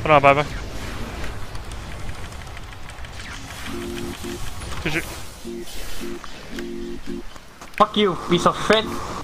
Put on, bye-bye. Did you... Fuck you, piece of shit.